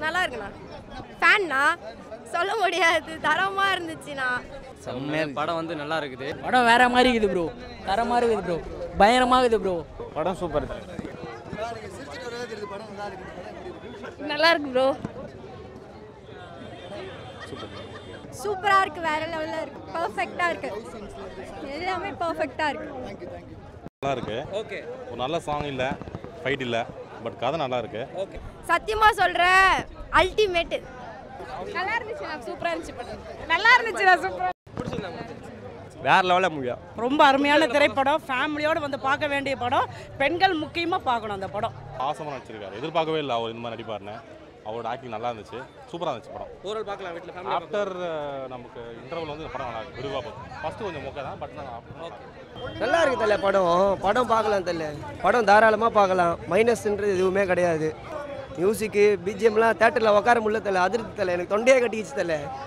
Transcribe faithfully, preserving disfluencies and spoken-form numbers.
நல்லா இருக்குண்ணா. ஃபேன்னா சொல்ல முடியாது, தரமா இருந்துச்சுண்ணா. செம்மையாக படம் வந்து நல்லா இருக்குது. படம் வேற மாதிரி இருக்குது ப்ரோ, தரமாக இருக்குது ப்ரோ, பயங்கரமாக இருக்குது ப்ரோ. படம் சூப்பர். நல்லா இருக்கு ப்ரோ. சூப்பரா இருக்கு, வேற லெவல்ல இருக்கு, பெர்ஃபெக்ட்டா இருக்கு, எல்லாமே பெர்ஃபெக்ட்டா இருக்கு. நல்லா இருக்கு. ஓகே. ஒரு நல்ல சாங் இல்ல, ஃபைட் இல்ல, பட் கதை நல்லா இருக்கு. ஓகே. சத்தியமா சொல்றேன், அல்டிமேட். நல்லா இருந்துச்சு, சூப்பரா இருந்துச்சு படம். நல்லா இருந்துச்சு, சூப்பரா. வேற லெவலில் முடியும். ரொம்ப அருமையான திரைப்படம், ஃபேமிலியோடு வந்து பார்க்க வேண்டிய படம். பெண்கள் முக்கியமாக பார்க்கணும் அந்த படம். பாசமாக நடிச்சிருக்காரு, எதிர்பார்க்கவே இல்லை அவர் இந்த மாதிரி நடிப்பாருன்னு. அவரோட ஆக்டிங் நல்லா இருந்துச்சு, சூப்பராக இருந்துச்சு படம். ஓரல் பார்க்கலாம் வீட்டில் ஃபேமிலி. ஆஃப்டர் நமக்கு இன்டர்வல் வந்து இந்த படம் நல்லா இருக்கு, விரிவாக பார்த்து. ஃபஸ்ட்டு கொஞ்சம் மொக்க தான், பட் நான் நல்லா இருக்கு தலை படம். படம் பார்க்கலாம் தலை, படம் தாராளமாக பார்க்கலாம். மைனஸ்ன்றது எதுவுமே கிடையாது. மியூசிக்கு பிஜிஎம்லாம் தேட்டரில் உட்கார முடியல தலை, அதிர்த்து தலை, எனக்கு தொண்டையே கட்டிக்கிச்சு தலை.